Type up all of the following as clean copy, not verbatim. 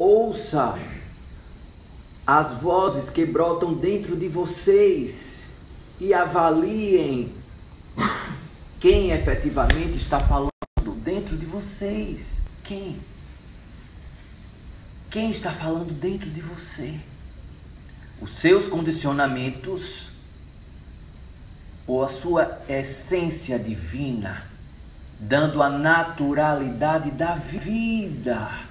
ouça as vozes que brotam dentro de vocês e avaliem quem efetivamente está falando dentro de vocês. Quem? Quem está falando dentro de você? Os seus condicionamentos ou a sua essência divina, dando a naturalidade da vida.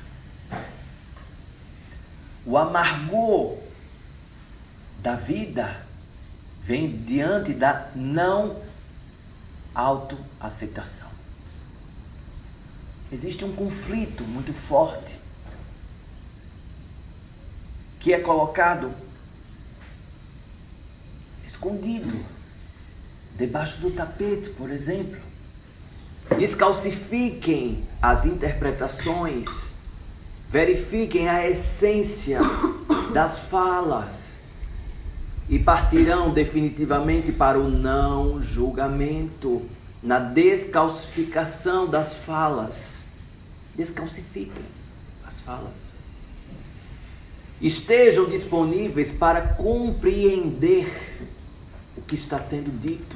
O amargor da vida vem diante da não autoaceitação. Existe um conflito muito forte que é colocado escondido debaixo do tapete, por exemplo. Descalcifiquem as interpretações, verifiquem a essência das falas e partirão definitivamente para o não julgamento, na descalcificação das falas. Descalcifiquem as falas. Estejam disponíveis para compreender o que está sendo dito.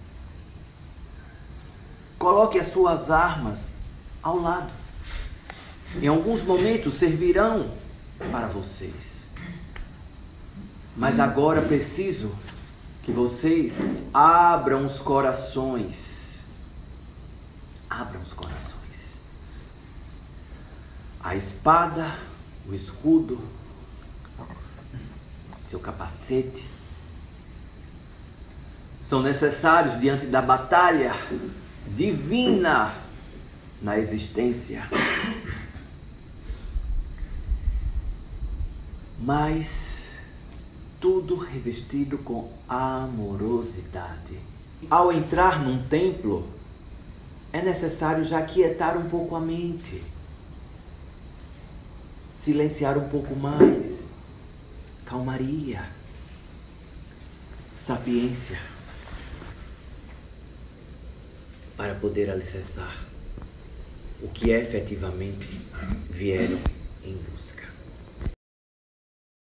Coloque as suas armas ao lado. Em alguns momentos servirão para vocês. Mas agora preciso que vocês abram os corações. Abram os corações. A espada, o escudo, seu capacete são necessários diante da batalha divina na existência. Mas tudo revestido com amorosidade. Ao entrar num templo, é necessário já aquietar um pouco a mente, silenciar um pouco mais, calmaria, sapiência, para poder alicerçar o que efetivamente vieram em busca.